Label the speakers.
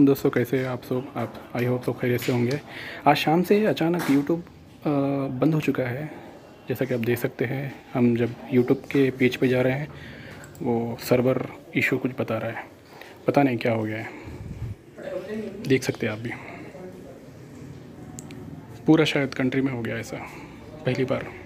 Speaker 1: वालेकुम दोस्तों, कैसे हैं आप सब? आप आई होप सब खैरियत से होंगे। आज शाम से अचानक यूट्यूब बंद हो चुका है। जैसा कि आप देख सकते हैं, हम जब यूट्यूब के पेज पे जा रहे हैं वो सर्वर इशू कुछ बता रहा है, पता नहीं क्या हो गया है। देख सकते हैं आप भी, पूरा शायद कंट्री में हो गया ऐसा, पहली बार।